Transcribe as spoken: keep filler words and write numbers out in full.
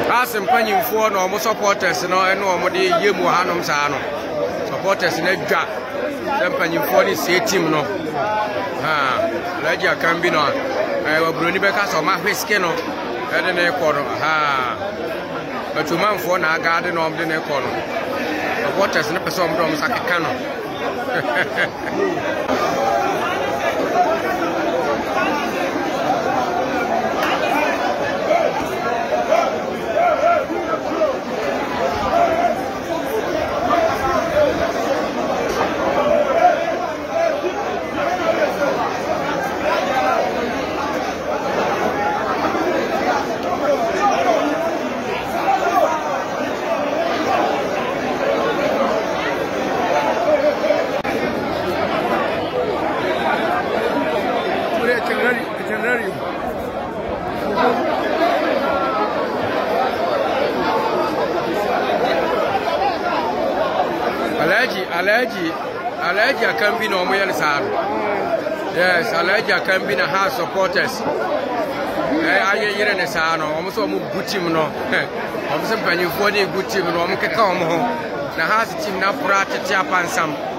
Asim mpanyimfoɔ na ɔmo supporters no ɛne ɔmo de yie mu hanom saa no supporters na dwa sɛ mpanyimfoɔ ne sie team no ha Alhaji Akambi no eh wabroni bɛka sɛ ɔmo ahweske no ɛde ne kɔ no ha batumanfoɔ na agade na ɔmo de ne kɔ no supporters ne pɛsɛ ɔmo de ɔmo sakeka no Alhaji Alhaji Alhaji Akambi no omo saa. Yes, Alhaji Akambi na ha supporters. Eh aye yire ne saa no, omo so omo good team no. Omo so panyimfo ne good team no, omo keka omo ho. Na ha team na pura tete apansam.